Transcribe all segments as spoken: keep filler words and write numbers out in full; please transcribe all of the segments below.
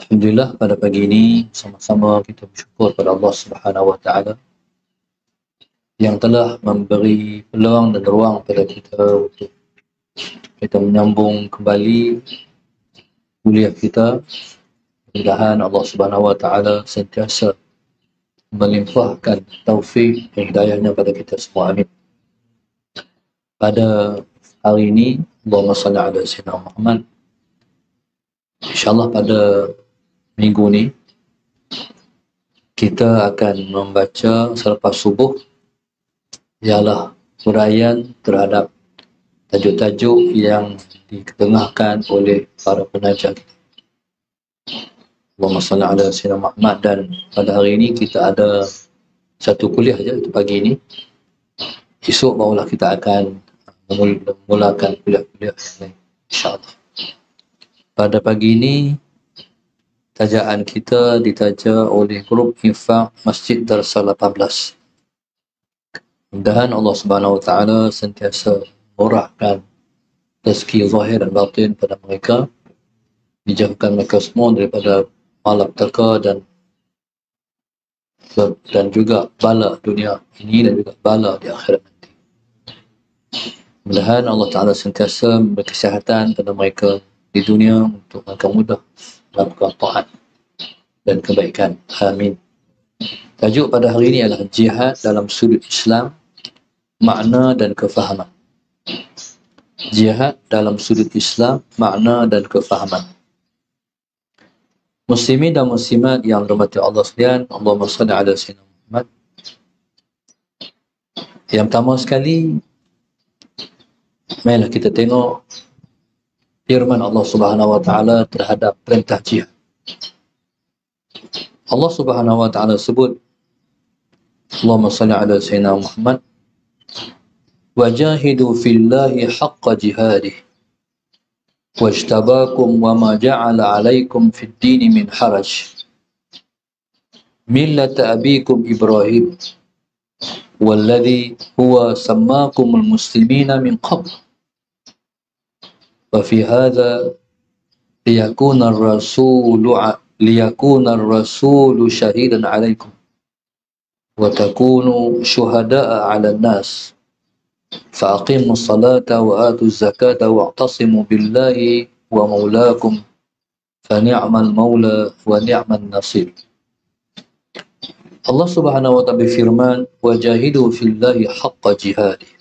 Alhamdulillah, pada pagi ini sama-sama kita bersyukur pada Allah Subhanahu Wa Taala yang telah memberi peluang dan ruang pada kita untuk kita menyambung kembali kuliah kita. Mudah-mudahan Allah Subhanahu Wa Taala sentiasa melimpahkan taufik dan hidayahnya pada kita semua. Amin. Pada hari ini, Allahumma salli ala sayyidina Muhammad. InsyaAllah pada minggu ni kita akan membaca selepas subuh ialah huraian terhadap tajuk-tajuk yang diketengahkan oleh para penaja kita. Allahumma salli ala sayyidina Muhammad. Dan pada hari ini kita ada satu kuliah saja, itu pagi ini. Esok barulah kita akan memulakan kuliah-kuliah yang lain, insyaAllah. Pada pagi ini tajaan kita ditaja oleh grup infak Masjid Darsa lapan belas. Mudah-mudahan Allah Subhanahu Wa Taala sentiasa murahkan rezeki zahir dan batin pada mereka, dijauhkan mereka semua daripada malapetaka dan dan juga bala dunia ini dan juga bala di akhirat nanti. Mudah-mudahan Allah Taala sentiasa memberi kesihatan pada mereka di dunia untuk mereka mudah melakukan taat dan kebaikan. Amin. Tajuk pada hari ini adalah jihad dalam sudut Islam, makna dan kefahaman. Jihad dalam sudut Islam, makna dan kefahaman. Muslimin dan muslimat yang dirahmati Allah sekalian, Allahumma shalli ala sayyidina Muhammad. Yang pertama sekali, marilah kita tengok firman Allah Subhanahu Wa Taala terhadap perintah jihad. Allah Subhanahu Wa Taala sebut, Allahumma salli ala sayyidina Muhammad, wajahidu fillahi haqqa jihadih wajtabakum wa ma ja'ala alaikum fid dini min haraj millata abikum Ibrahim walladhi huwa sammakumul muslimina min qabl وفي هذا ليكون الرسول ليكون الرسول شهيدا عليكم وتكونوا شهداء على الناس فأقيموا الصلاة وآتوا الزكاة واعتصموا بالله ومولاكم فنعم المولى ونعم النصير. Allah Subhanahu wa Ta'ala berfirman, wajahidu fillahi haqqa jihadih.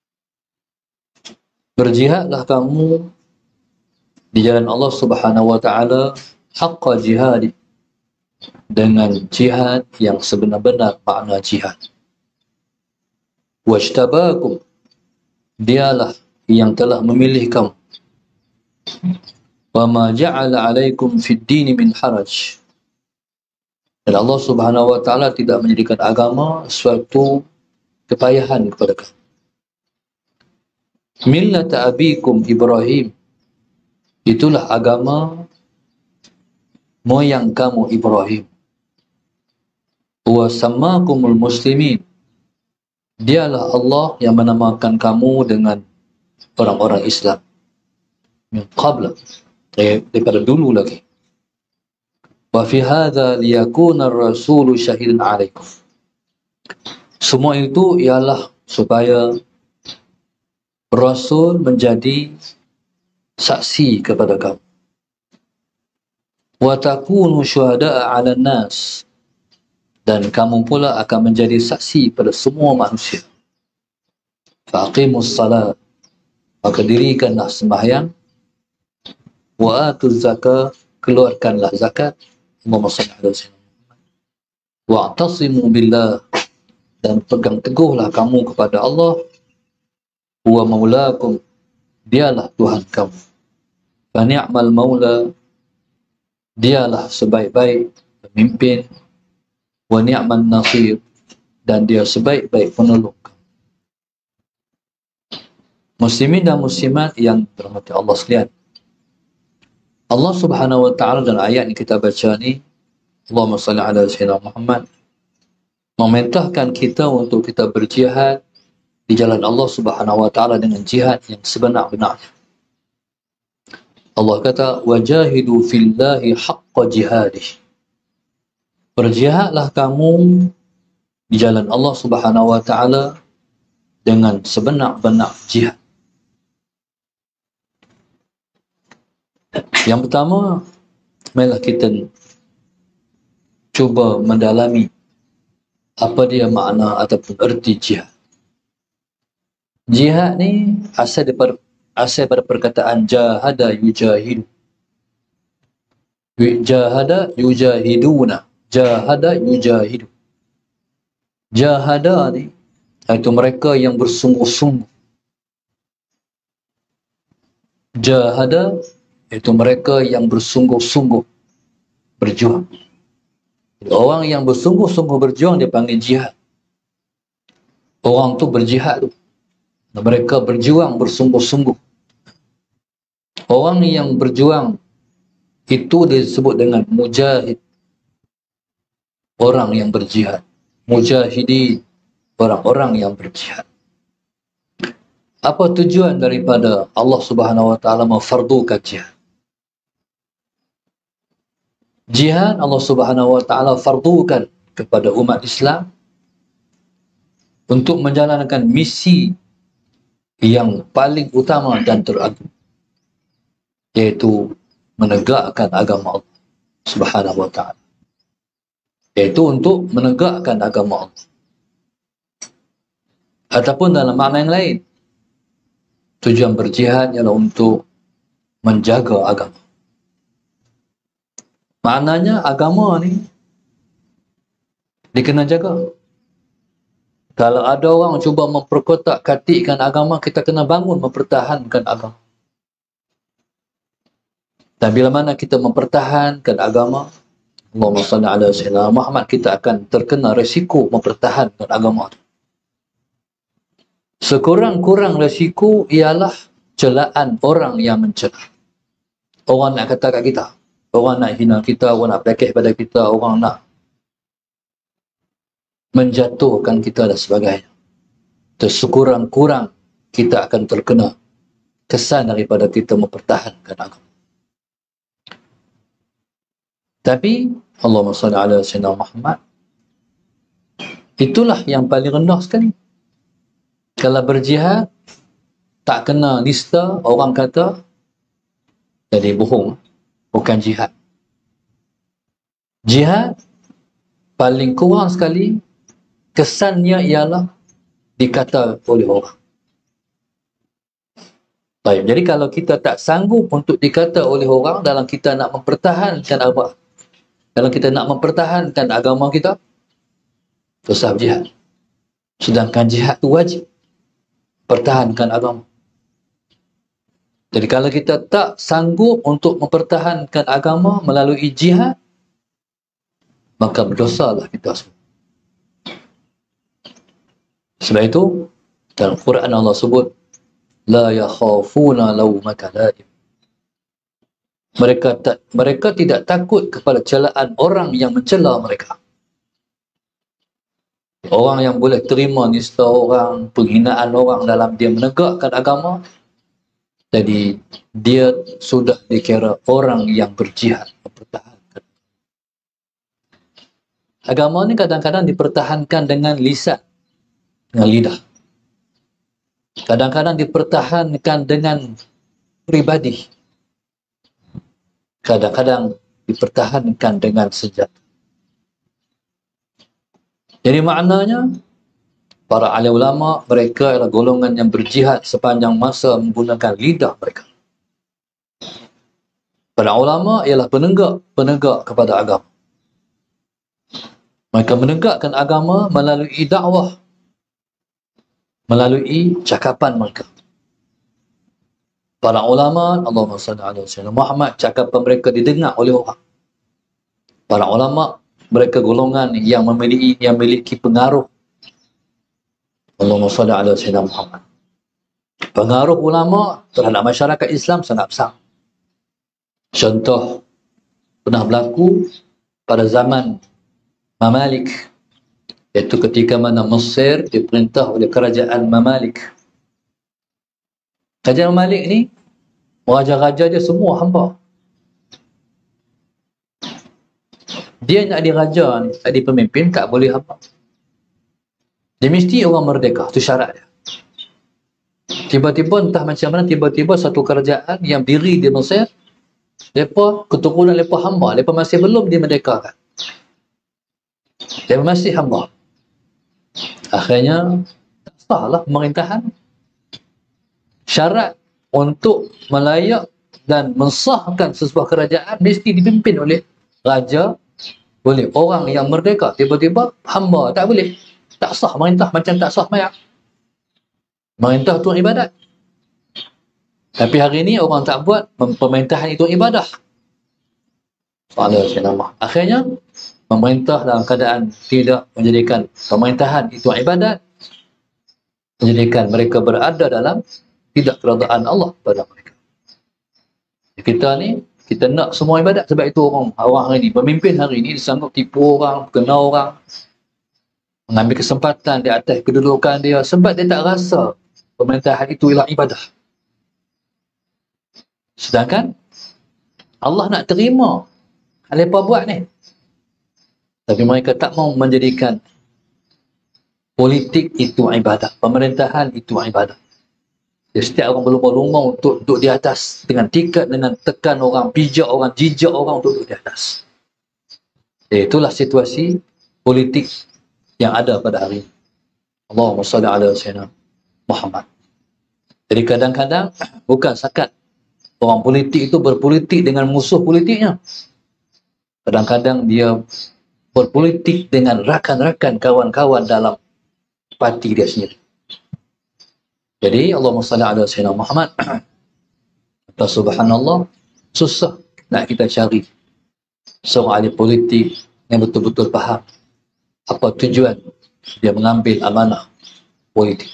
Berjihadlah kamu di jalan Allah Subhanahu Wa Taala haqqa jihad, dengan jihad yang sebenar-benar makna jihad. Wajtabakum, dialah yang telah memilih kamu. Wa ma ja'ala alaikum fid dini min haraj, dan Allah Subhanahu Wa Taala tidak menjadikan agama suatu kepayahan kepada kamu. Millata abikum Ibrahim, itulah agama moyang kamu Ibrahim. Wa sammakumul muslimin, dialah Allah yang menamakan kamu dengan orang-orang Islam. Min qabla, daripada dulu lagi. Wa fi hadza liyakuna ar-rasulu syahidan 'alaikum. Semua itu ialah supaya Rasul menjadi saksi kepada kamu. Wa takunu syuhada'a 'alan nas, dan kamu pula akan menjadi saksi pada semua manusia. Faqimus salat, maka dirikanlah sembahyang. Wa atuz zakat, keluarkanlah zakat. Allahumma shalli ala sayyidina Muhammad. Wa'tasimu billah, dan pegang teguhlah kamu kepada Allah. Huwa maulakum, dialah Tuhan kamu. Fa ni'mal maula, dialah sebaik-baik pemimpin. Wa ni'man nasir, dan dia sebaik-baik penolong. Muslimin dan muslimat yang dirahmati Allah sekalian, Allah Subhanahu Wa Taala dalam ayat yang kita baca ni, Allahumma salli ala sayyidina Muhammad, memerintahkan kita untuk kita berjihad di jalan Allah Subhanahu Wa Taala dengan jihad yang sebenar-benarnya. Allah kata, wajahidu fillahi haqqa jihadih. Berjihadlah kamu di jalan Allah Subhanahu wa taala dengan sebenar-benar jihad. Yang pertama, marilah kita cuba mendalami apa dia makna ataupun erti jihad. Jihad ni asal daripada asal pada perkataan jahada yujahidu. Jahada yujahiduna. Jahada yujahidu. Jahada ni iaitu mereka yang bersungguh-sungguh. Jahada iaitu mereka yang bersungguh-sungguh berjuang. Orang yang bersungguh-sungguh berjuang dia panggil jihad. Orang tu berjihad tu. Mereka berjuang bersungguh-sungguh. Orang yang berjuang itu disebut dengan mujahid. Orang yang berjihad. Mujahidin, orang-orang yang berjihad. Apa tujuan daripada Allah Subhanahu wa taala memfardukan jihad? Jihad Allah Subhanahu wa taala fardukan kepada umat Islam untuk menjalankan misi yang paling utama dan teragung, iaitu menegakkan agama Allah Subhanahu wa taala. Iaitu untuk menegakkan agama Allah. Ataupun dalam makna yang lain, tujuan berjihad ialah untuk menjaga agama. Maknanya agama ni dikena jaga. Kalau ada orang cuba memperkotak-katikkan agama, kita kena bangun mempertahankan agama. Dan bila mana kita mempertahankan agama, Allahumma salli ala sayyidina Muhammad, kita akan terkena resiko mempertahankan agama itu. Sekurang-kurang resiko ialah celaan orang yang mencela. Orang nak kata kat kita, orang nak hina kita, orang nak pelekeh pada kita, orang nak menjatuhkan kita dan sebagainya. Sekurang-kurang kita akan terkena kesan daripada kita mempertahankan agama. Tapi Allahumma salli ala sayyidina Muhammad, itulah yang paling rendah sekali. Kalau berjihad tak kena lista, orang kata jadi bohong, bukan jihad. Jihad paling kurang sekali kesannya ialah dikata oleh orang. Baik, jadi kalau kita tak sanggup untuk dikata oleh orang dalam kita nak mempertahankan apa? Dalam kita nak mempertahankan agama kita, susah jihad. Sedangkan jihad itu wajib. Pertahankan agama. Jadi kalau kita tak sanggup untuk mempertahankan agama melalui jihad, maka berdosalah kita semua. Sebab itu, dalam Quran Allah sebut, La yakhafuna lawmata laim. Mereka tak, mereka tidak takut kepada celaan orang yang mencela mereka. Orang yang boleh terima nista orang, penghinaan orang dalam dia menegakkan agama, jadi dia sudah dikira orang yang berjihad mempertahankan. Agama ni kadang-kadang dipertahankan dengan lisan, dengan lidah. Kadang-kadang dipertahankan dengan pribadi. Kadang-kadang dipertahankan dengan senjata. Jadi maknanya, para alim ulama, mereka adalah golongan yang berjihad sepanjang masa menggunakan lidah mereka. Para ulama ialah penegak-penegak kepada agama. Mereka menegakkan agama melalui dakwah, melalui cakapan mereka. Para ulama, Allahumma salli ala sayyidina Muhammad, cakapan mereka didengar oleh orang. Para ulama, mereka golongan yang memiliki yang memiliki pengaruh. Allahumma salli ala sayyidina Muhammad. Pengaruh ulama terhadap masyarakat Islam sangat besar. Contoh pernah berlaku pada zaman Mamalik, iaitu ketika mana Mesir diperintah oleh kerajaan Mamalik. Kerajaan Mamalik ni Raja-raja dia semua hamba. Dia nak diraja ni, nak dipemimpin, tak boleh hamba. Dia mesti orang merdeka, tu syarat dia. Tiba-tiba entah macam mana, tiba-tiba satu kerajaan yang diri di Mesir, mereka keturunan mereka hamba, mereka masih belum dimerdekakan. Mereka masih hamba. Akhirnya tak sahlah pemerintahan. Syarat untuk melayak dan mensahkan sebuah kerajaan mesti dipimpin oleh raja, oleh orang yang merdeka. Tiba-tiba hamba, tak boleh. Tak sah merintah, macam tak sah mayak. Merintah tu ibadat. Tapi hari ini orang tak buat pemerintahan itu ibadah. Akhirnya pemerintah dalam keadaan tidak menjadikan pemerintahan itu ibadat, menjadikan mereka berada dalam tidak keredaan Allah pada mereka. Kita ni, kita nak semua ibadat, sebab itu orang orang hari ini, pemimpin hari ini disanggup tipu orang, kenal orang, mengambil kesempatan di atas kedudukan dia, sebab dia tak rasa pemerintahan itu ialah ibadah. Sedangkan Allah nak terima hal apa buat ni. Tapi mereka tak mau menjadikan politik itu ibadah, pemerintahan itu ibadah. Jadi, setiap orang berlumba-lumba untuk duduk di atas, dengan tikat, dengan tekan orang, pijak orang, jijak orang untuk duduk di atas. Jadi, itulah situasi politik yang ada pada hari ini. Allahumma salli ala sayyidina Muhammad. Jadi kadang-kadang bukan sakat orang politik itu berpolitik dengan musuh politiknya. Kadang-kadang dia berpolitik dengan rakan-rakan, kawan-kawan dalam parti dia sendiri. Jadi Allahumma salli ala sayyidina Muhammad. Kata subhanallah, susah nak kita cari seorang ahli politik yang betul-betul faham apa tujuan dia mengambil amanah politik.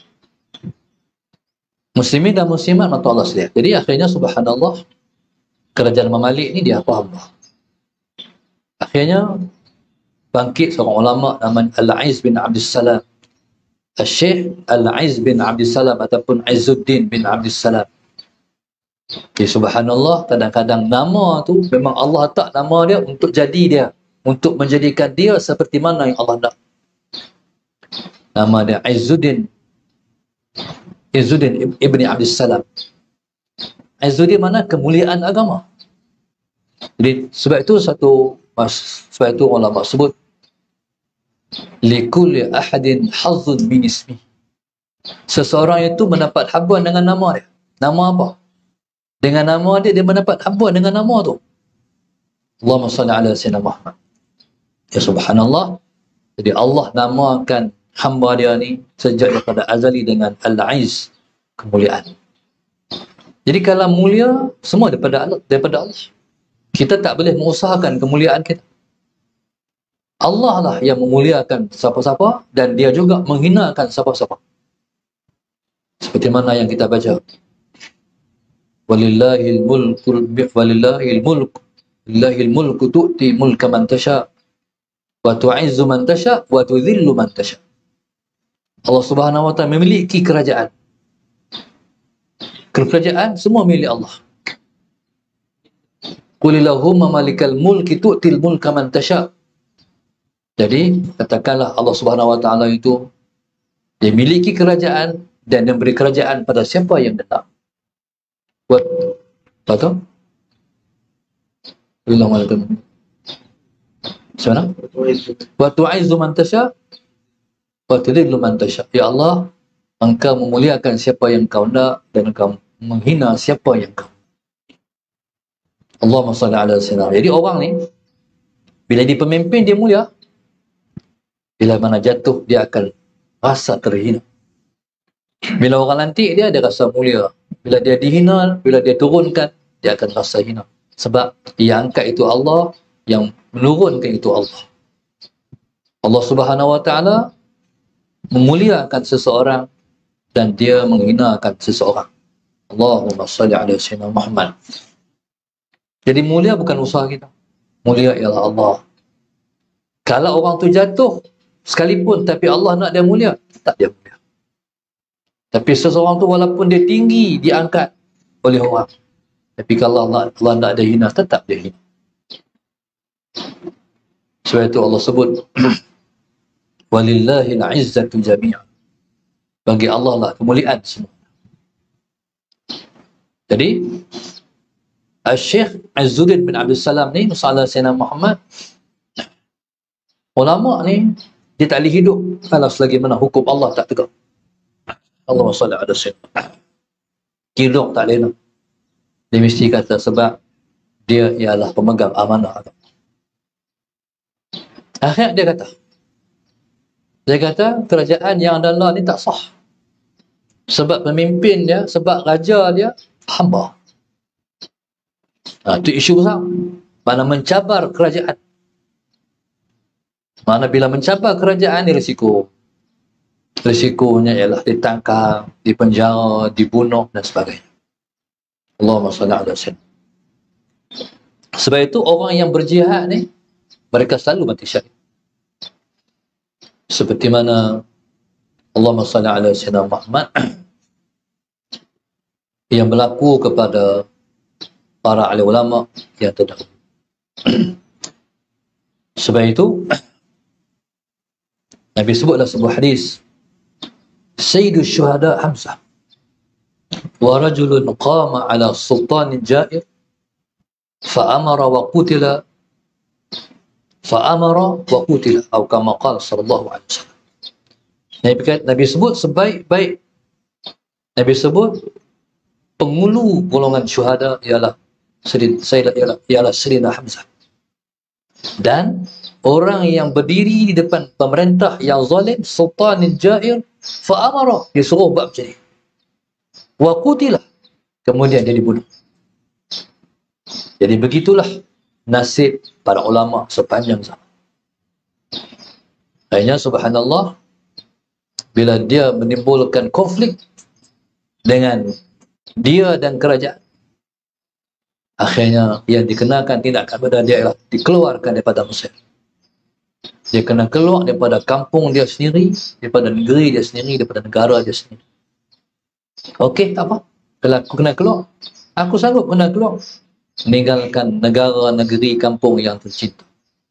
Muslimin dan muslimat mata Allah sekalian. Jadi akhirnya subhanallah, kerajaan Mamalik ni dia apa hamba. Akhirnya bangkit seorang ulama nama Al-Aiz bin Abdul Salam, Al-Syekh Al-Aiz bin Abdul Salam ataupun Izzuddin bin Abdul Salam. Okay, subhanallah, kadang-kadang nama tu memang Allah tak nama dia untuk jadi dia, untuk menjadikan dia seperti mana yang Allah nak. Nama dia Izzuddin Izzuddin Ibni Abdul Salam. Izzuddin mana kemuliaan agama. Jadi sebab itu satu sebab itu ulama sebut likulli ahadin hazzun min ismi. Seseorang itu mendapat habuan dengan nama dia. Nama apa? Dengan nama dia, dia mendapat habuan dengan nama tu. Allahumma salli ala sayyidina Muhammad. Ya subhanallah. Jadi Allah namakan hamba dia ni sejak daripada azali dengan Al-Aiz, kemuliaan. Jadi kalau mulia, semua daripada Allah, daripada Allah. Kita tak boleh mengusahakan kemuliaan kita. Allah lah yang memuliakan siapa-siapa dan dia juga menghinakan siapa-siapa. Seperti mana yang kita baca. Walillahil mulku walillahil mulku lillahil mulku tu'ti mulka man tasha wa tu'izzu man tasha wa tudhillu man tasha. Allah Subhanahu wa taala memiliki kerajaan. Kerajaan semua milik Allah. Qulillahumma malikal mulki tu'til mulka man tasha. Jadi katakanlah Allah Subhanahu wa taala itu dia miliki kerajaan dan dia beri kerajaan pada siapa yang dia nak. Buat apa tu? Qulillahu malikal mulki. Sana? Wa tu'izzu man tasha wa tudhillu man tasha. Ya Allah, engkau memuliakan siapa yang kau nak dan engkau menghina siapa yang kau. Allahumma salli ala sayyidina. Jadi orang ni bila dia pemimpin dia mulia, bila mana jatuh dia akan rasa terhina. Bila orang lantik dia dia rasa mulia. Bila dia dihina, bila dia turunkan, dia akan rasa hina. Sebab yang angkat itu Allah, yang menurunkan itu Allah. Allah Subhanahu wa taala memuliakan seseorang dan dia menghinakan seseorang. Allahumma salli ala sayyidina Muhammad. Jadi mulia bukan usaha kita. Mulia ialah Allah. Kalau orang tu jatuh sekalipun tapi Allah nak dia mulia, tak dia mulia. Tapi seseorang tu walaupun dia tinggi diangkat oleh orang, Tapi kalau Allah, Allah tak ada hina, tetap dia hina. Sebab itu Allah sebut walillahil izzatu jami'an. Bagi Allah lah kemuliaan semua. Jadi Al-Syekh Izzuddin bin Abdul Salam ni, masalah Sayyidina Muhammad, ulama ni dia tak boleh hidup kalau selagi mana hukum Allah tak tegak. Allahumma salli ala sayyidina. Hidup tak boleh. Dia mesti kata sebab dia ialah pemegang amanah agama. Akhirnya dia kata, dia kata kerajaan yang ada Allah ni tak sah. Sebab pemimpin dia, sebab raja dia hamba. Ha, itu isu besar. Mana mencabar kerajaan. Mana bila mencabar kerajaan ni risiko. Risikonya ialah ditangkap, dipenjara, dibunuh dan sebagainya. Allahumma salli ala sayyidina. Sebab itu orang yang berjihad ni, mereka selalu mati syahid. Seperti mana Allahumma salli ala sayyidina Muhammad yang berlaku kepada para ahli ulama yang terdahulu. Sebab itu Nabi sebutlah sebuah hadis, Sayyidus syuhada Hamzah wa rajulun qama ala sultanin jair fa amara wa qutila fa amara wa qutila atau kama qala sallallahu alaihi wasallam. Nabi kata, Nabi sebut sebaik-baik, Nabi sebut pengulu golongan syuhada ialah Sayyidina ialah, ialah Sayyidina Hamzah. Dan orang yang berdiri di depan pemerintah yang zalim, sultanin jair, fa'amara, dia suruh buat macam ni. Wa qutilah, kemudian dia dibunuh. Jadi begitulah nasib para ulama sepanjang zaman. Akhirnya subhanallah, bila dia menimbulkan konflik dengan dia dan kerajaan, akhirnya yang dikenakan tindakan pada dia ialah dikeluarkan daripada Mesir. Dia kena keluar daripada kampung dia sendiri, daripada negeri dia sendiri, daripada negara dia sendiri. Okey, tak apa. Kalau aku kena keluar, aku sanggup kena keluar. Meninggalkan negara, negeri, kampung yang tercinta.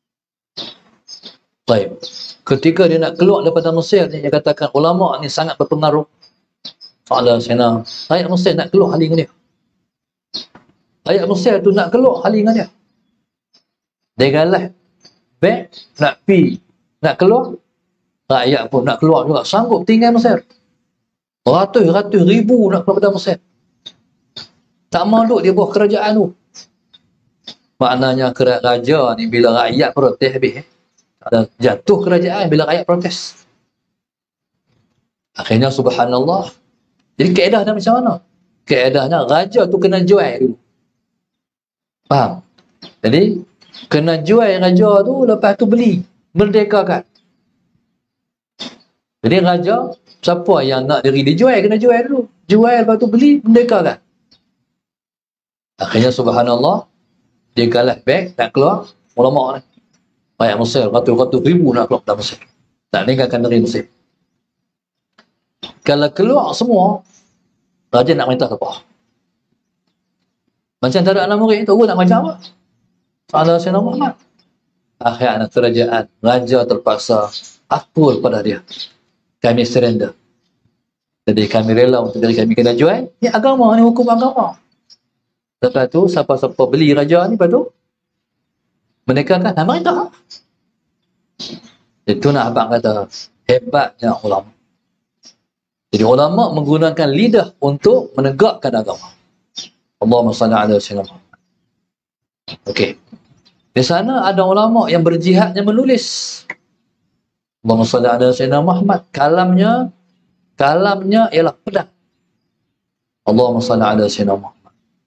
Baik. Ketika dia nak keluar daripada Mesir, dia katakan ulama ni sangat berpengaruh. Soalan sana, rakyat Mesir nak keluar hal dengan dia. Rakyat Mesir tu nak keluar hal dengan dia. Dia galah back nak pi, nak keluar. Rakyat pun nak keluar juga, sanggup tinggal Mesir. Ratus-ratus ribu nak keluar daripada Mesir. Tak malu dia buat kerajaan tu. Maknanya raja ni bila rakyat protes habis. Eh? Ada jatuh kerajaan bila rakyat protes. Akhirnya subhanallah. Jadi kaedahnya macam mana? Kaedahnya raja tu kena jual dulu. Faham? Jadi kena jual raja tu, lepas tu beli, merdekakan. Jadi raja, siapa yang nak diri dia jual, kena jual dulu. Jual, lepas tu beli, merdekakan. Akhirnya subhanallah, dia kalah back, nak keluar, ulama ni. Rakyat Mesir, ratus-ratus ribu nak keluar dari Mesir. Tak meninggalkan negeri Mesir. Kalau keluar semua, raja nak minta apa? Macam tak ada anak murid, tahu nak macam apa? Soalan Sayyidina Muhammad. Akhirnya kerajaan, raja terpaksa atur pada dia. Kami surrender. Jadi kami rela untuk diri kami kena jual. Ni agama, ni hukum agama. Lepas tu, siapa-siapa beli raja ni, lepas tu, mereka kan, nama itu. Itu nak abang kata, hebatnya ulama. Jadi ulama menggunakan lidah untuk menegakkan agama. Allahumma salli ala sayyidina Muhammad. Okey. Di sana ada ulama yang berjihad yang menulis. Allahumma salli ala sayyidina Muhammad. Kalamnya, kalamnya ialah pedang. Allahumma salli ala sayyidina Muhammad.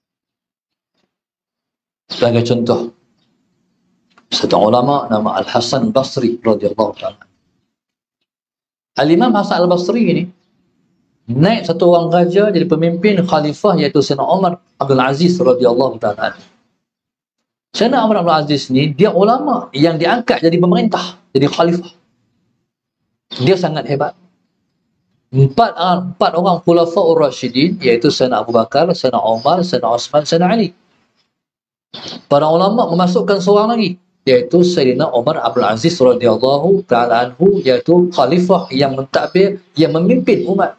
Sebagai contoh, satu ulama nama Al-Hasan Al-Basri radhiyallahu ta'ala. Al-Imam Hasan Al-Basri ini naik satu orang raja jadi pemimpin khalifah, iaitu Sayyidina Umar Abdul Aziz radhiyallahu ta'ala. Sayyidina Umar Abdul Aziz ni dia ulama yang diangkat jadi pemerintah, jadi khalifah. Dia sangat hebat. Empat, empat orang Khulafaur Rasyidin, iaitu Sayyidina Abu Bakar, Sayyidina Umar, Sayyidina Osman, Sayyidina Ali. Para ulama memasukkan seorang lagi, iaitu Sayyidina Umar Abdul Aziz radhiyallahu ta'ala anhu, iaitu khalifah yang mentadbir, yang memimpin umat.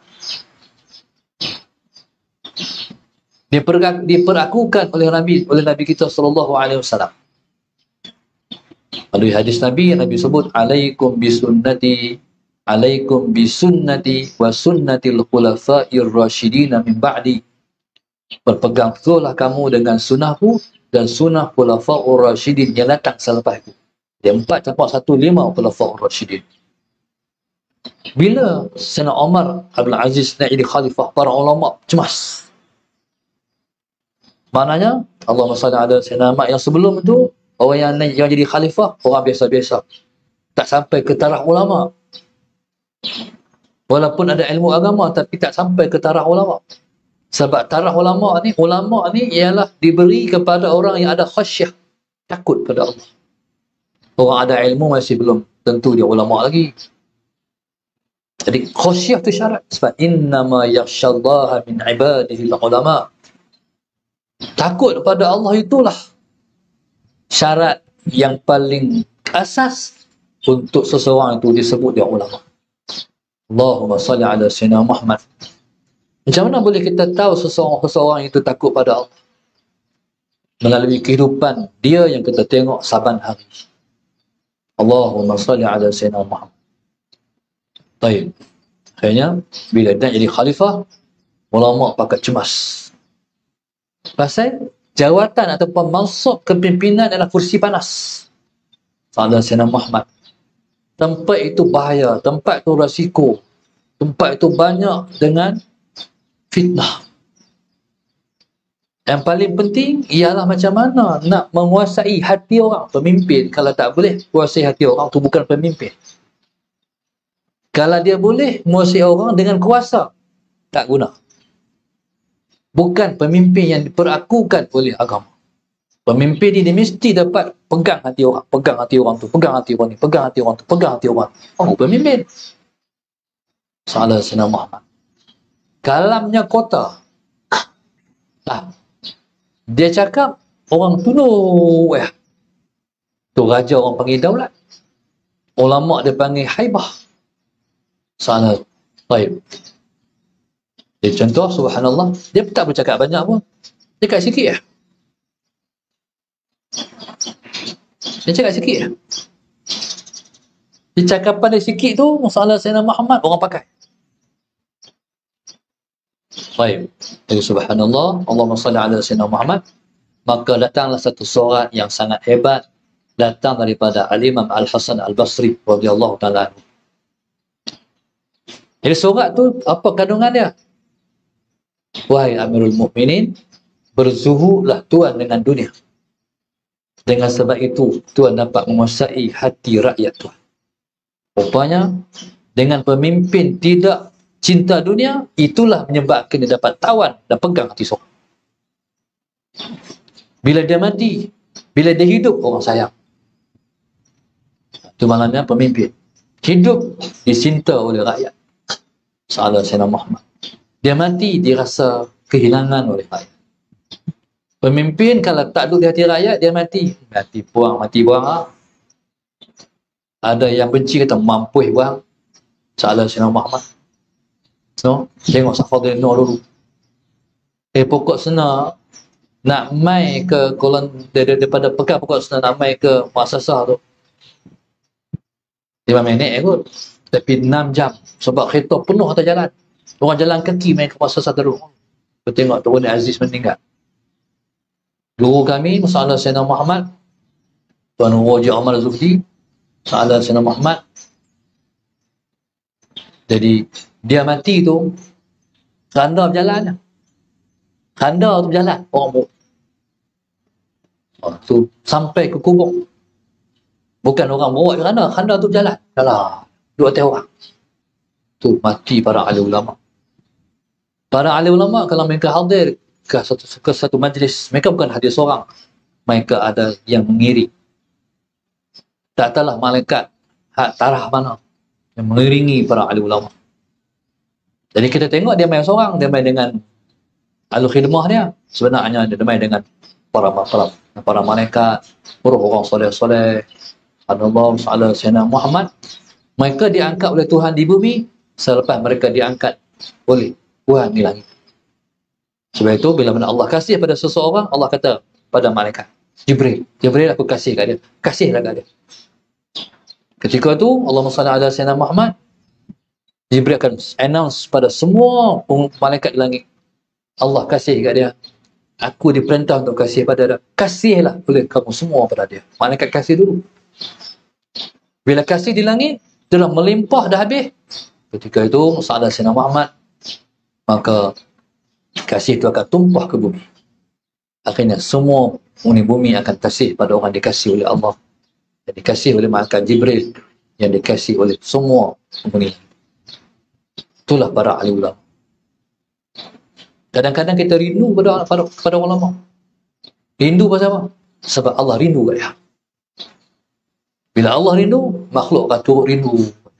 Diperakukan oleh Nabi, oleh Nabi kita sallallahu alaihi wasallam. Lalu hadis Nabi yang Nabi sebut, alaikum bisunnati, alaikum bisunnati wa sunnatil khulafa'ir rasyidin min ba'di. Berpegang teguhlah kamu dengan sunnahku dan sunnah khulafa'ur rasyidin yang datang selepasku. Dia empat campak satu, lima khulafa'ur rasyidin. Bila Sayyidina Umar Abdul Aziz nak jadi khalifah, para ulama cemas. Maknanya, Allahumma salli ala Sayyidina Ahmad, yang sebelum itu, orang yang, yang jadi khalifah, orang biasa-biasa. Tak sampai ke taraf ulama. Walaupun ada ilmu agama, tapi tak sampai ke taraf ulama. Sebab taraf ulama ni, ulama ni ialah diberi kepada orang yang ada khasyah, takut pada Allah. Orang ada ilmu masih belum tentu dia ulama lagi. Jadi khasyah tu syarat. Sebab innama yakhshallaha min ibadihi ulama. Takut pada Allah itulah syarat yang paling asas untuk seseorang itu disebut dia ulama. Allahumma salli ala Sayyidina Muhammad. Macam mana boleh kita tahu seseorang-seseorang itu takut pada Allah? Melalui kehidupan dia yang kita tengok saban hari. Allahumma salli ala Sayyidina Muhammad. Baik. Akhirnya, bila dia jadi khalifah, ulama pakat cemas. Pasal jawatan ataupun mansub kepimpinan adalah kursi panas. Sahabat Sayyidina Muhammad. Tempat itu bahaya, tempat itu rasiko, tempat itu banyak dengan fitnah. Yang paling penting ialah macam mana nak menguasai hati orang. Pemimpin kalau tak boleh kuasai hati orang, tu bukan pemimpin. Kalau dia boleh menguasai orang dengan kuasa, tak guna. Bukan pemimpin yang diperakukan oleh agama. Pemimpin ini mesti dapat pegang hati orang, pegang hati orang tu, pegang hati orang ni, pegang hati orang tu, pegang hati orang. Oh, pemimpin. Salah Sayyidina Muhammad. Kalamnya kota. Ah. Dia cakap orang tunduk ya. Tu raja orang panggil daulat. Ulama dia panggil haibah. Salah. Baik. Dia contoh, subhanallah, dia tak bercakap banyak pun. Dia cakap sikit ya. Dia cakap sikit ya. Dia cakap pada sikit tu, masalah Sayyidina Muhammad, orang pakai. Baik. Jadi subhanallah, Allahumma salli ala Sayyidina Muhammad. Maka datanglah satu surat yang sangat hebat, datang daripada Al-Imam Al-Hasan Al-Basri radhiyallahu ta'ala anhu. Jadi surat tu, apa kandungan dia? Wahai Amirul Mukminin, berzuhudlah Tuhan dengan dunia. Dengan sebab itu, Tuhan dapat menguasai hati rakyat Tuhan. Rupanya, dengan pemimpin tidak cinta dunia, itulah menyebabkan dia dapat tawan dan pegang hati seorang. Bila dia mati, bila dia hidup, orang sayang. Itu maknanya pemimpin. Hidup dicinta oleh rakyat. Salah Sayyidina Muhammad. Dia mati, dia rasa kehilangan oleh rakyat. Pemimpin kalau tak duduk di hati rakyat, dia mati. Mati buang, mati buang. Ha? Ada yang benci kata, mampu buang. Salah Sayyidina Muhammad. So, tengok Safadil Nur dulu. Eh, pokok senar, nak mai ke kolon, daripada pegang pokok senar, nak mai ke muasasah tu. lima minit kot. Tapi enam jam. Sebab kereta penuh atas jalan. Orang jalan kaki main ke muasasah terus. Kita tengok Tuan Aziz meninggal. Guru kami, Sahabat Sayyidina Muhammad, Tuan Wajih Amal Zufti, Sahabat Sayyidina Muhammad. Jadi, dia mati tu, keranda berjalan. Keranda tu berjalan. Orang pun. Oh, tu sampai ke kubur. Bukan orang bawa keranda, keranda tu berjalan. Dalam. Dua atas orang. Tu mati para ahli ulama. Para ahli ulama kalau mereka hadir ke satu, ke satu majlis, mereka bukan hadir seorang. Mereka ada yang mengiring. Tak tahulah malaikat hak tarah mana yang mengiringi para ahli ulama. Jadi kita tengok dia main seorang, dia main dengan ahli khidmah dia. Sebenarnya dia main dengan para para para malaikat, orang-orang soleh-soleh. Allah Subhanahu Sayyidina Muhammad. Mereka diangkat oleh Tuhan di bumi selepas mereka diangkat oleh Tuhan di langit. Sebab itu bila mana Allah kasih pada seseorang, Allah kata pada malaikat Jibril, Jibril aku kasih kat dia, kasihlah kat dia. Ketika tu Allahumma salli ala sayyidina Muhammad, Jibril akan announce pada semua malaikat di langit, Allah kasih kat dia, aku diperintah untuk kasih pada dia, kasihlah oleh kamu semua pada dia. Malaikat kasih dulu. Bila kasih di langit telah melimpah dah habis, ketika itu sallallahu alaihi Muhammad, maka kasih itu akan tumpah ke bumi. Akhirnya semua penghuni bumi akan kasih pada orang dikasih oleh Allah, yang dikasih oleh malaikat Jibril, yang dikasih oleh semua penghuni. Itulah para ahli ulama. Kadang-kadang kita rindu pada pada, pada ulama. Rindu pasal apa? Sebab Allah rindu kat dia. Bila Allah rindu, makhluk akan turut rindu.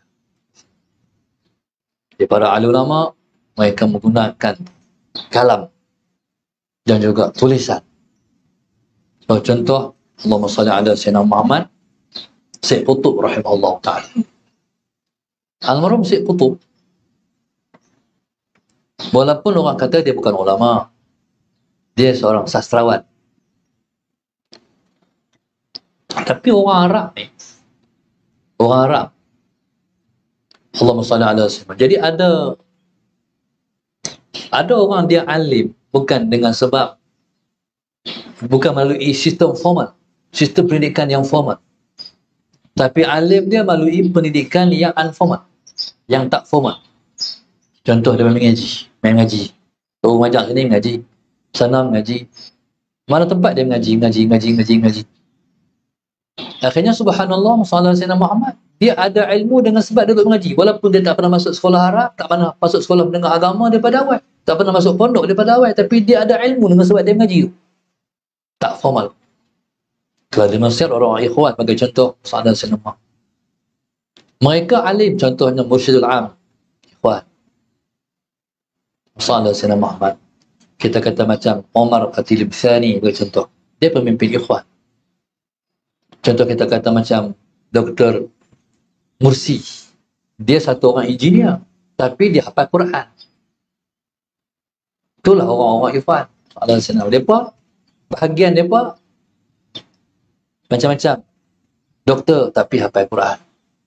Jadi para ahli ulama, mereka menggunakan kalam dan juga tulisan. So, contoh, Allahumma salli ala sayyidina Muhammad, Syekh Qutb rahimahullah ta'ala. Almarhum Syekh Qutb, walaupun orang kata dia bukan ulama, dia seorang sastrawan. Tapi orang Arab ni, orang Arab, Allahumma salli ala sayyidina. Jadi ada ada orang dia alim bukan dengan sebab, bukan melalui sistem formal, sistem pendidikan yang formal, tapi alim dia melalui pendidikan yang informal, yang tak formal. Contoh dia main ngaji, main ngaji. Orang majak sini mengaji, sana mengaji, mana tempat dia mengaji, mengaji, mengaji, mengaji, mengaji. Akhirnya subhanallah, sallallahu alaihi Muhammad, dia ada ilmu dengan sebab dia duduk mengaji. Walaupun dia tak pernah masuk sekolah Arab, tak pernah masuk sekolah mendengar agama daripada awal, tak pernah masuk pondok daripada awal, tapi dia ada ilmu dengan sebab dia mengaji tu. Tak formal. Kalau di Mesir, orang ikhwan bagi contoh, sallallahu alaihi wasallam, mereka alim, contohnya Mursyidul Am, ikhwan sallallahu alaihi wasallam Muhammad. Kita kata macam Omar Atilib Thani bagi contoh, dia pemimpin ikhwan. Contoh kita kata macam Doktor Mursi, dia satu orang engineer, tapi dia hafal Quran. Itulah orang-orang ikhwan sallallahu alaihi wasallam. Mereka bahagian mereka macam-macam, doktor tapi hafal Quran.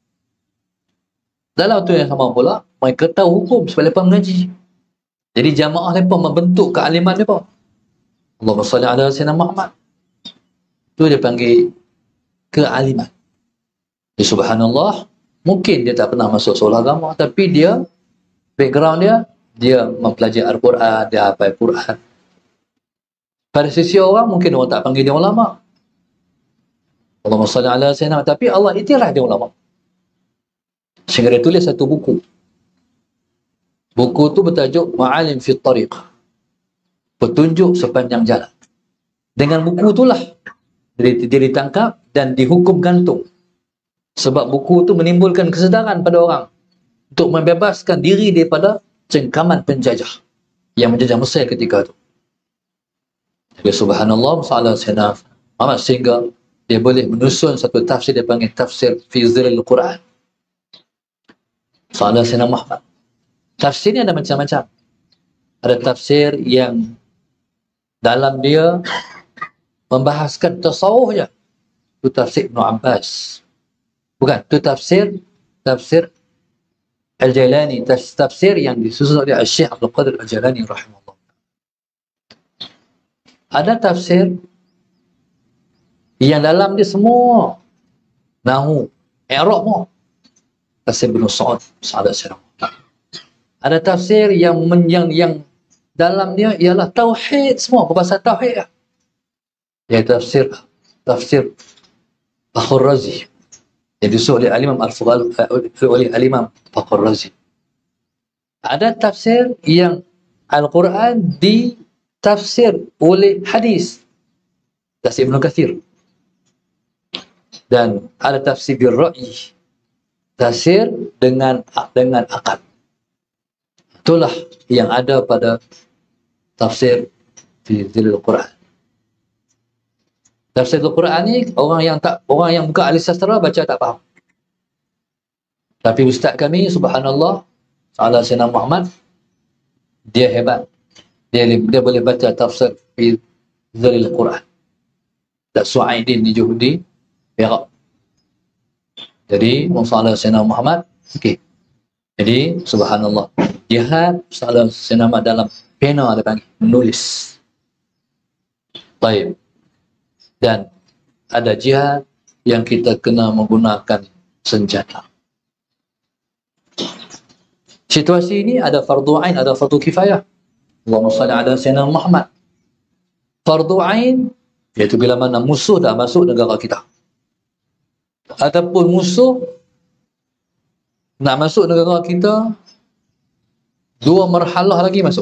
Dalam tu yang sama pula, mereka tahu hukum sebab mereka mengaji. Jadi jamaah mereka membentuk kealiman mereka. Allahumma salli ala sayyidina Muhammad. Itu dia panggil kealiman. Jadi subhanallah, mungkin dia tak pernah masuk sekolah agama, tapi dia, background dia, dia mempelajari Al-Quran, dia hafal Quran. Pada sisi orang, mungkin orang tak panggil dia ulama. Allahumma salli ala sayyidina, tapi Allah iktiraf dia ulama. Sehingga dia tulis satu buku. Buku tu bertajuk Ma'alim fi Tariq, petunjuk sepanjang jalan. Dengan buku itulah dia, dia ditangkap dan dihukum gantung. Sebab buku tu menimbulkan kesedaran pada orang untuk membebaskan diri daripada cengkaman penjajah yang menjajah Mesir ketika itu. Jadi subhanallah, sallallahu alaihi wasallam, sehingga dia boleh menyusun satu tafsir, dia panggil tafsir fi zilal Quran. Sallallahu alaihi wasallam. Tafsir ni ada macam-macam. Ada tafsir yang dalam dia membahaskan tasawuf je. Itu tafsir Ibn Abbas. Bukan, itu tafsir tafsir Al-Jailani, tafsir yang disusun oleh Syekh Abdul Qadir Al-Jailani rahimahullah. Ada tafsir yang dalam dia semua nahu, i'rab semua. Tafsir Ibn Sa'ad, Sa'ad As-Siram. Ada tafsir yang, yang yang dalam dia ialah tauhid semua, berbahasa tauhid. Ya, tafsir tafsir Fakhr Razi yang disusun oleh Al-Imam Al-Fughal oleh Al-Imam Fakhr Razi. Ada tafsir yang Al-Quran ditafsir oleh hadis, tafsir Ibn Kathir. Dan ada tafsir bil ra'yi, tafsir dengan dengan akal. Itulah yang ada pada tafsir fi Zilal Quran. Tafsir Al-Quran ni orang yang tak orang yang bukan ahli sastra baca tak faham. Tapi ustaz kami subhanallah ala Sayyidina Muhammad, dia hebat. Dia dia boleh baca tafsir fi Zilal Quran. Tak Suaidin di Juhudi, Perak. Jadi masalah Sayyidina Muhammad, okey. Jadi subhanallah, jihad masalah Sayyidina Muhammad dalam pena dia panggil, menulis. Baik. Dan ada jihad yang kita kena menggunakan senjata. Situasi ini ada fardu ain, ada fardu kifayah. Allahumma salli ala Sayyidina Muhammad. Fardu ain iaitu bila mana musuh dah masuk negara kita. Ataupun musuh nak masuk negara kita, dua marhalah lagi masuk.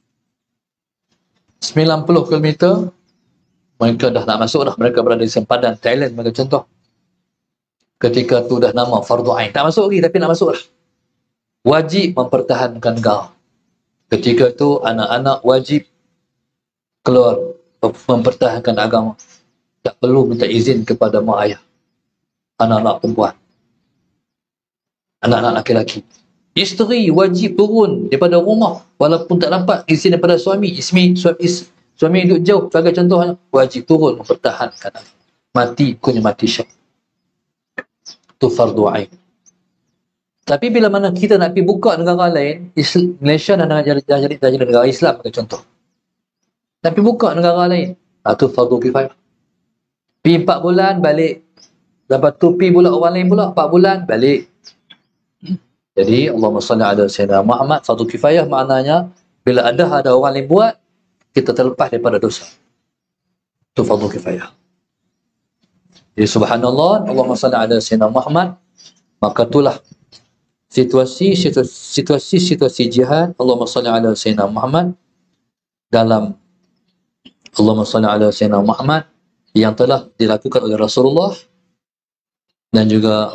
sembilan puluh kilometer mereka dah nak masuk dah. Mereka berada di sempadan Thailand bagi contoh. Ketika tu dah nama fardu ain. Tak masuk lagi tapi nak masuk dah. Wajib mempertahankan negara. Ketika tu anak-anak wajib keluar mempertahankan agama. Tak perlu minta izin kepada mak ayah. Anak-anak perempuan, anak-anak laki-laki. Isteri wajib turun daripada rumah walaupun tak dapat izin daripada suami. Ismi suami, suami duduk jauh sebagai contohnya, wajib turun mempertahankan agama. Mati punya mati syahid. Itu fardu ain. Tapi bila mana kita nak pergi buka negara lain, Islam, Malaysia dah jadi, dah jadi, dah jadi negara Islam bagi contoh. Tapi buka negara lain, itu fardu kifayah. Pergi empat bulan balik. Lepas tu pergi pula orang lain pula empat bulan balik. Jadi Allahumma salli ala Sayyidina Muhammad, fardu kifayah maknanya bila ada ada orang lain buat, kita terlepas daripada dosa. Itu fardu kifayah. Jadi subhanallah, Allahumma salli ala Sayyidina Muhammad, maka itulah situasi situasi situasi jihad Allahumma salli ala Sayyidina Muhammad dalam Allahumma salli ala Sayyidina Muhammad yang telah dilakukan oleh Rasulullah dan juga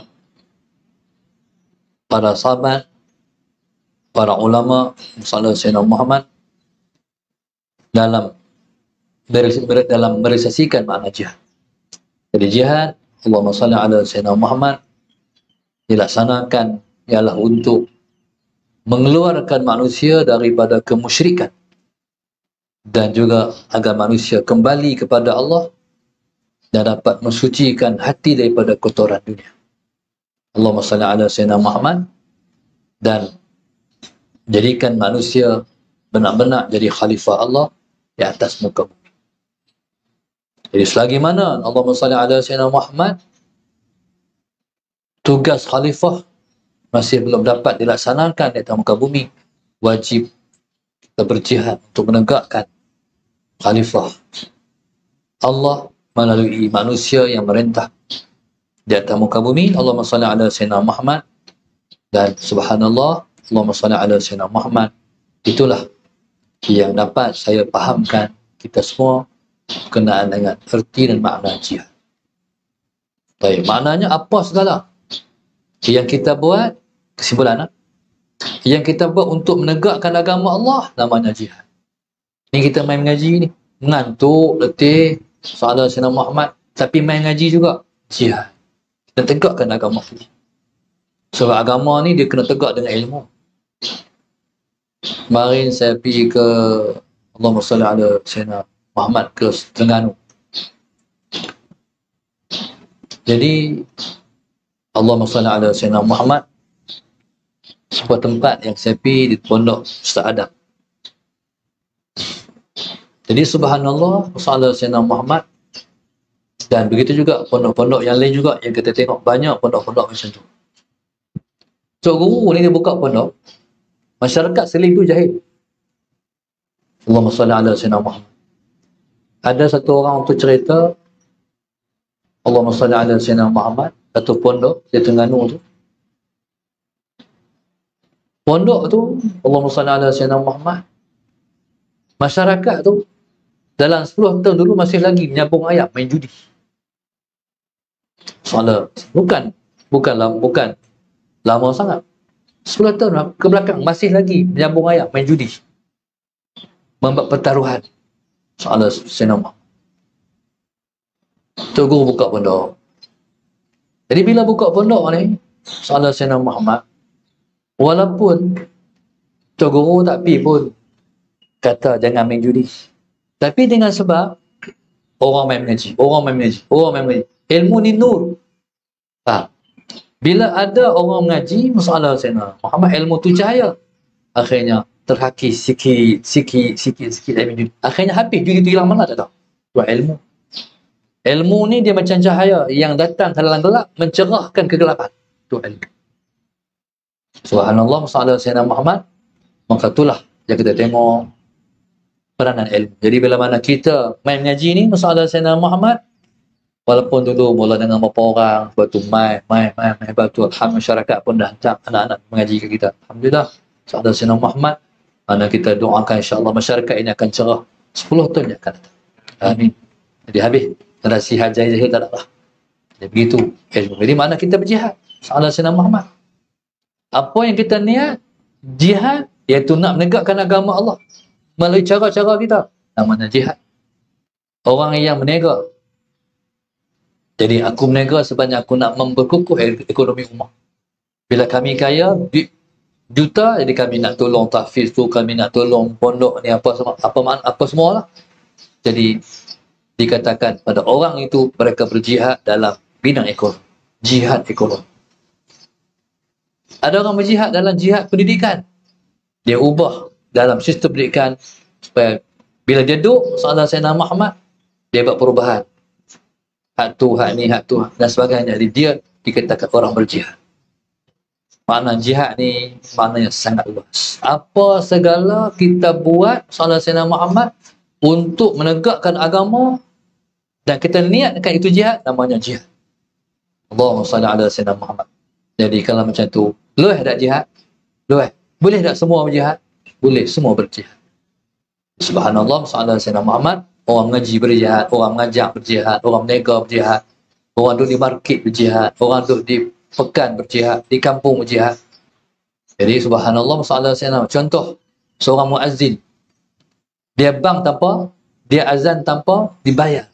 para sahabat, para ulama masalah Sayyidina Muhammad dalam dalam merealisasikan makna jihad. Jadi jihad Allahumma salli ala Sayyidina Muhammad dilaksanakan ialah untuk mengeluarkan manusia daripada kemusyrikan dan juga agar manusia kembali kepada Allah dan dapat mensucikan hati daripada kotoran dunia. Allahumma salli ala Sayyidina Muhammad dan jadikan manusia benar-benar jadi khalifah Allah di atas muka bumi. Jadi selagi mana Allahumma salli ala Sayyidina Muhammad, tugas khalifah masih belum dapat dilaksanakan di atas muka bumi, wajib kita berjihad untuk menegakkan khalifah Allah melalui manusia yang merintah di atas muka bumi. Allahumma salli ala Sayyidina Muhammad dan subhanallah, Allahumma salli ala Sayyidina Muhammad. Itulah yang dapat saya fahamkan kita semua berkenaan dengan erti dan makna jihad. Baik, maknanya apa segala yang kita buat, kesimpulan yang kita buat untuk menegakkan agama Allah namanya jihad. Ni kita main mengaji ni, ngantuk, letih, salah Sayyidina Muhammad, tapi main ngaji juga jihad. Kita tegakkan agama Allah. Sebab agama ni dia kena tegak dengan ilmu. Kemarin saya pergi ke Allahumma salli ala Sayyidina Muhammad ke Terengganu. Jadi Allahumma salli ala Sayyidina Muhammad, sebuah tempat yang saya pergi di pondok Ustaz Adam. Jadi subhanallah, sallallahu Sayyidina Muhammad, dan begitu juga pondok-pondok yang lain juga yang kita tengok banyak pondok-pondok macam tu. So guru ni dia buka pondok, masyarakat seling tu jahil. Allahumma salli ala Sayyidina Muhammad. Ada satu orang tu cerita, Allahumma salli ala Sayyidina Muhammad, satu pondok di Terengganu tu. Pondok tu, Allahumma salli ala Sayyidina Muhammad, masyarakat tu dalam sepuluh tahun dulu masih lagi menyambung ayam, main judi. Soalan bukan bukan bukan lama sangat. sepuluh tahun ke belakang masih lagi menyambung ayat, main judi, membuat pertaruhan. Soalan Sayyidina Muhammad. Tok Guru buka pondok. Jadi bila buka pondok ni, soalan Sayyidina Muhammad, walaupun Tok Guru tak pi pun kata jangan main judi. Tapi dengan sebab orang main mengaji, orang main mengaji, orang main mengaji. Ilmu ni nur. Faham? Bila ada orang mengaji, masalah Sayyidina Muhammad, ilmu tu cahaya. Akhirnya terhakis sikit, sikit, sikit, sikit ilmu judi. Akhirnya habis, judi tu hilang mana tak tahu. Tu ilmu. Ilmu ni dia macam cahaya yang datang ke dalam gelap, mencerahkan kegelapan. Tu ilmu. Subhanallah, masalah Sayyidina Muhammad. Maka itulah yang kita tengok peranan ilmu. Jadi bila mana kita main mengaji ni, masalah Sayyidina Muhammad, walaupun dulu mula dengan beberapa orang, lepas tu main, main, main, main, lepas tu alhamdulillah masyarakat pun dah hantar anak-anak mengaji ke kita. Alhamdulillah, masalah Sayyidina Muhammad, mana kita doakan insyaAllah masyarakat ini akan cerah sepuluh tahun yang akan datang. Amin. Jadi habis, nasihat jahil-jahil tak ada lah. Jadi begitu ilmu. Jadi mana kita berjihad, masalah Sayyidina Muhammad. Apa yang kita niat, jihad, iaitu nak menegakkan agama Allah melalui cara-cara kita, namanya jihad. Orang yang menega, jadi aku menega sebabnya aku nak memperkukuh ekonomi rumah. Bila kami kaya juta, jadi kami nak tolong tahfiz tu, kami nak tolong pondok ni, apa semua, apa apa semua lah. Jadi dikatakan pada orang itu mereka berjihad dalam bidang ekonomi, jihad ekonomi. Ada orang berjihad dalam jihad pendidikan. Dia ubah dalam sistem pendidikan supaya bila dia duduk soalan Sayyidina Muhammad, dia buat perubahan. Hak tu, hak ni, hak tu dan sebagainya. Jadi dia dikatakan orang berjihad. Makna jihad ni maknanya sangat luas. Apa segala kita buat soalan Sayyidina Muhammad untuk menegakkan agama dan kita niatkan itu jihad, namanya jihad. Allahumma salli ala Sayyidina Muhammad. Jadi kalau macam tu, luas tak jihad? Luas. Boleh tak semua berjihad? Boleh, semua berjihad. Subhanallah, soalan Sayyidina Muhammad, orang mengaji berjihad, orang mengajar berjihad, orang menega berjihad, orang duduk di market berjihad, orang duduk di pekan berjihad, di kampung berjihad. Jadi subhanallah, soalan Sayyidina Muhammad. Contoh, seorang muazzin, dia bang tanpa, dia azan tanpa dibayar.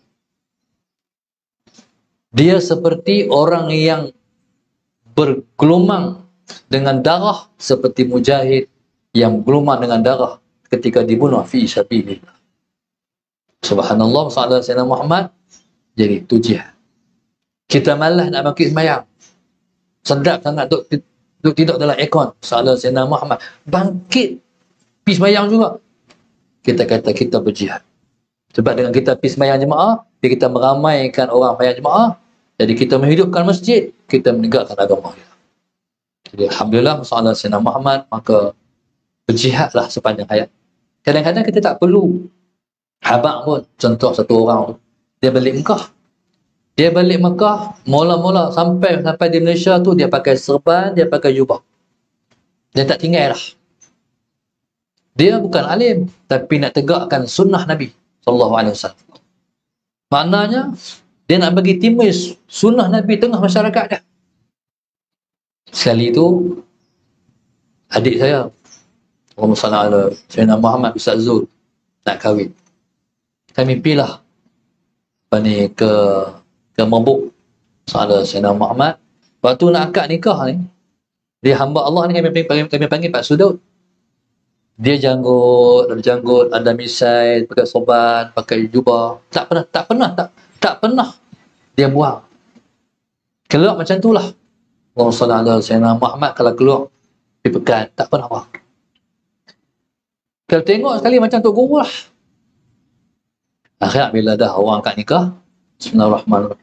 Dia seperti orang yang bergelumang dengan darah seperti mujahid yang bergelumang dengan darah ketika dibunuh fi sabilillah. Subhanallah, sallallahu Sayyidina Muhammad. Jadi tu jihad. Kita malas nak bangkit sembahyang, sedap sangat duk, duk tidur dalam aircon, sallallahu Sayyidina Muhammad, bangkit pergi sembahyang juga. Kita kata kita berjihad. Sebab dengan kita pergi sembahyang jemaah, kita meramaikan orang sembahyang jemaah, jadi kita menghidupkan masjid, kita menegakkan agama kita. Jadi alhamdulillah, sallallahu Sayyidina Muhammad, maka berjihadlah sepanjang hayat. Kadang-kadang kita tak perlu habaq pun. Contoh satu orang, dia balik Mekah. Dia balik Mekah, mula-mula sampai sampai di Malaysia tu, dia pakai serban, dia pakai jubah. Dia tak tinggal lah. Dia bukan alim, tapi nak tegakkan sunnah Nabi sallallahu alaihi wasallam. Maknanya, dia nak bagi timbul sunnah Nabi tengah masyarakat dia. Sekali itu, adik saya, Allahumma salli ala Sayyidina Muhammad, Ustaz Zul, nak kahwin. Kami pilih apa ni, ke ke Mabuk, Salah Sayyidina Muhammad. Waktu nak akad nikah ni, dia hamba Allah ni, kami panggil, kami panggil Pak Sudaud. Dia janggut, ada janggut, ada misai, pakai soban, pakai jubah. Tak pernah, tak pernah, tak, tak pernah dia buang. Keluar macam tu lah. Allahumma salli ala Sayyidina Muhammad, kalau keluar di pekan, tak pernah buang. Kalau tengok sekali macam Tok Guru lah. Akhirnya bila dah orang akad nikah, Bismillahirrahmanirrahim,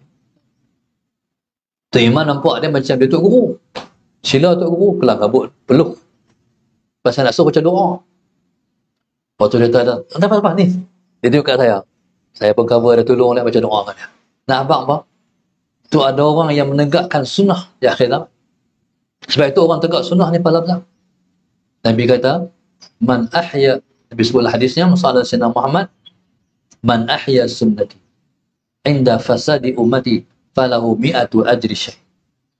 Tok Iman nampak dia macam dia Tok Guru. Sila Tok Guru, kelang kabut, peluk. Pasal nak suruh baca doa. Waktu dia tak ada, apa-apa ni? Dia tengok kat saya. Saya pun cover dia, tolong dia baca doa kat dia. Nak abang apa? Tu ada orang yang menegakkan sunnah di akhir zaman. Sebab itu orang tegak sunnah ni pahala besar. Nabi kata, man ahya, Nabi sebutlah hadisnya, masalah Sayyidina Muhammad, man ahya sunnati inda fasadi ummati falahu mi'atu ajri syai.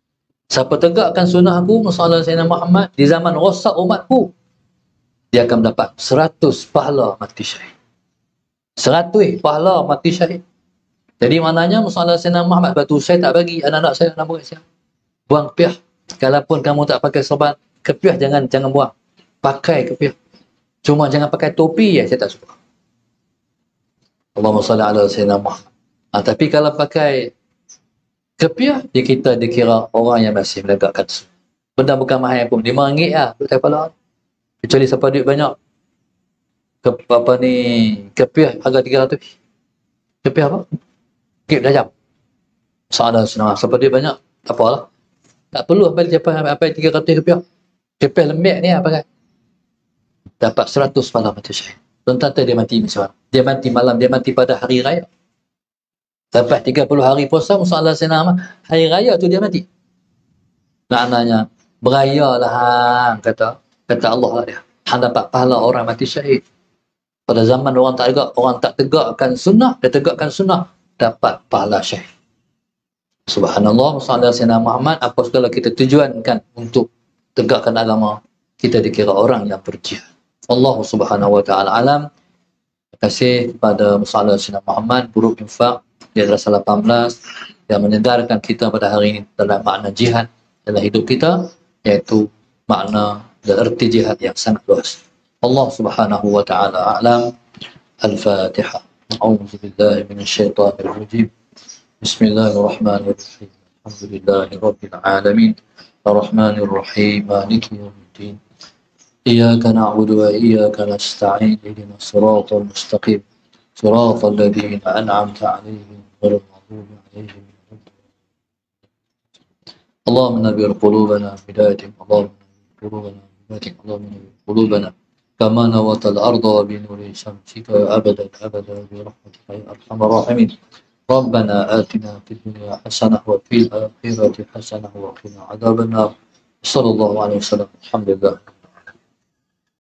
Siapa tegakkan sunnah aku, masalah Sayyidina Muhammad, di zaman rosak umatku, dia akan mendapat seratus pahala mati syahid. Seratus pahala mati syahid. Jadi maknanya masalah Sayyidina Muhammad, batu saya tak bagi anak-anak saya nak buat siap. Buang kepiah. Kalaupun kamu tak pakai serban, kepiah jangan jangan buang. Pakai kepiah. Cuma jangan pakai topi ya, saya tak suka. Allahumma salli ala Sayyidina Muhammad. Ha, tapi kalau pakai kepiah, dia kita dikira orang yang masih menegakkan sunnah. Benda bukan mahal pun. Lima ringgit lah. Betul kepala. Kecuali siapa duit banyak. Ke, apa ni, kepiah harga tiga ratus. Kepiah apa? Kip dah jam. Salah senang. Siapa duit banyak, tak apalah. Tak perlu apa siapa apa tiga ratus kepiah. Kepiah lembek ni apa kan? Dapat seratus pahala mati syahid. Tentang dia mati misalnya. Dia mati malam, dia mati pada hari raya. Lepas tiga puluh hari puasa, masalah senama, hari raya tu dia mati. Maknanya, berayalah hang, kata, kata Allah lah dia. Hang dapat pahala orang mati syahid. Pada zaman orang tak tegak, orang tak tegakkan sunnah, dia tegakkan sunnah, dapat pahala syahid. Subhanallah, masalah senama Muhammad, apa segala kita tujuankan untuk tegakkan agama, kita dikira orang yang berjihad. Allah subhanahu wa ta'ala alam. Terima kasih kepada masalah senama Muhammad, buruk infak, di Al-Asal lapan belas yang menyedarkan kita pada hari ini dalam makna jihad dalam hidup kita, iaitu makna dan erti jihad yang sangat luas. Allah subhanahu wa ta'ala a'lam. Al-Fatihah. A'udzu billahi minasyaitonir rajim. Bismillahirrahmanirrahim. Alhamdulillahi rabbil alamin. Ar-Rahmanir Rahim. Maliki yaumiddin. Iyyaka na'budu wa iyyaka nasta'in. Ihdinas siratal mustaqim. صراط الذين أنعمت عليهم غير المغضوب عليهم. اللهم نبر قلوبنا بهدايتك، اللهم نبر قلوبنا بهدايتك، اللهم نبر قلوبنا كما نورت الأرض بنور شمسك أبدا أبدا برحمتك يا أرحم الراحمين. ربنا آتنا في الدنيا حسنة وفي الآخرة حسنة وقنا عذاب النار. صلى الله عليه وسلم. الحمد لله.